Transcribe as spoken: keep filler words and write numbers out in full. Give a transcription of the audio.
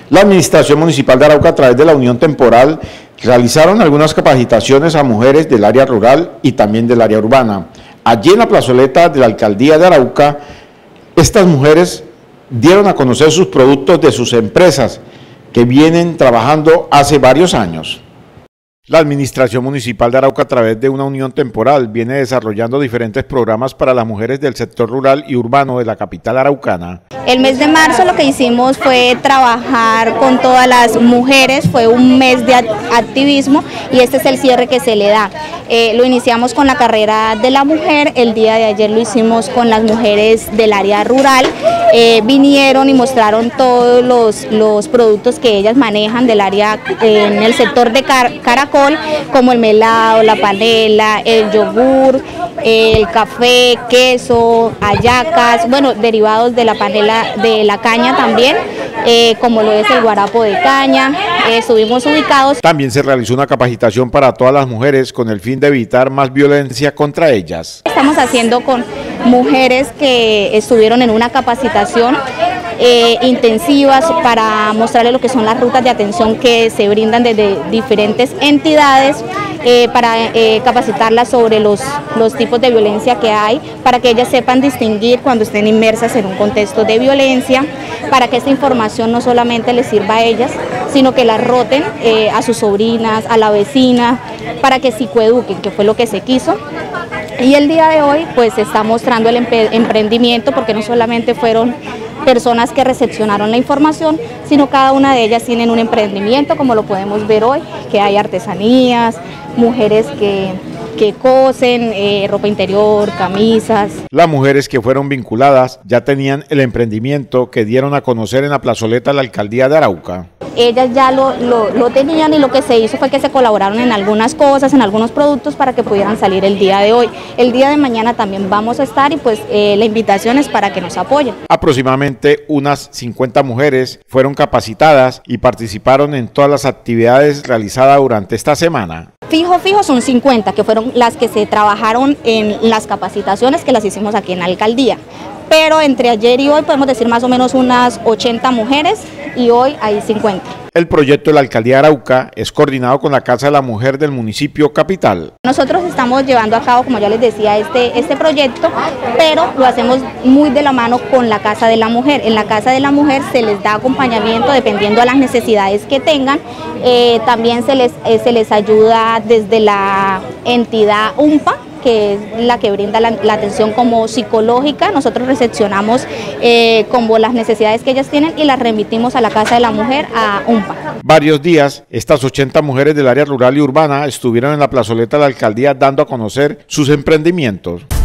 La Administración Municipal de Arauca, a través de la Unión Temporal, realizaron algunas capacitaciones a mujeres del área rural y también del área urbana. Allí en la plazoleta de la Alcaldía de Arauca, estas mujeres dieron a conocer sus productos de sus empresas que vienen trabajando hace varios años. La Administración Municipal de Arauca, a través de una unión temporal, viene desarrollando diferentes programas para las mujeres del sector rural y urbano de la capital araucana. El mes de marzo lo que hicimos fue trabajar con todas las mujeres, fue un mes de activismo y este es el cierre que se le da. Eh, lo iniciamos con la carrera de la mujer, el día de ayer lo hicimos con las mujeres del área rural, eh, vinieron y mostraron todos los, los productos que ellas manejan del área eh, en el sector de Car Caracol, como el melado, la panela, el yogur, el café, queso, hallacas, bueno, derivados de la panela de la caña también, eh, como lo es el guarapo de caña. Eh, estuvimos ubicados. También se realizó una capacitación para todas las mujeres con el fin de evitar más violencia contra ellas. Estamos haciendo con mujeres que estuvieron en una capacitación Eh, intensivas para mostrarles lo que son las rutas de atención que se brindan desde diferentes entidades, eh, para eh, capacitarlas sobre los, los tipos de violencia que hay, para que ellas sepan distinguir cuando estén inmersas en un contexto de violencia, para que esta información no solamente les sirva a ellas, sino que la roten eh, a sus sobrinas, a la vecina, para que psicoeduquen, que fue lo que se quiso. Y el día de hoy pues se está mostrando el emprendimiento, porque no solamente fueron personas que recepcionaron la información, sino cada una de ellas tienen un emprendimiento, como lo podemos ver hoy, que hay artesanías, mujeres que, que cosen, eh, ropa interior, camisas. Las mujeres que fueron vinculadas ya tenían el emprendimiento que dieron a conocer en la plazoleta de la Alcaldía de Arauca. Ellas ya lo, lo, lo tenían y lo que se hizo fue que se colaboraron en algunas cosas, en algunos productos para que pudieran salir el día de hoy. El día de mañana también vamos a estar y pues eh, la invitación es para que nos apoyen. Aproximadamente unas cincuenta mujeres fueron capacitadas y participaron en todas las actividades realizadas durante esta semana. Fijo, fijo son cincuenta, que fueron las que se trabajaron en las capacitaciones que las hicimos aquí en la alcaldía. Pero entre ayer y hoy podemos decir más o menos unas ochenta mujeres y hoy hay cincuenta. El proyecto de la Alcaldía de Arauca es coordinado con la Casa de la Mujer del municipio capital. Nosotros estamos llevando a cabo, como ya les decía, este, este proyecto, pero lo hacemos muy de la mano con la Casa de la Mujer. En la Casa de la Mujer se les da acompañamiento dependiendo a las necesidades que tengan. Eh, también se les, eh, se les ayuda desde la entidad U M P A, que es la que brinda la, la atención como psicológica. Nosotros recepcionamos eh, como las necesidades que ellas tienen y las remitimos a la Casa de la Mujer, a U M P A. Varios días, estas ochenta mujeres del área rural y urbana estuvieron en la plazoleta de la alcaldía dando a conocer sus emprendimientos.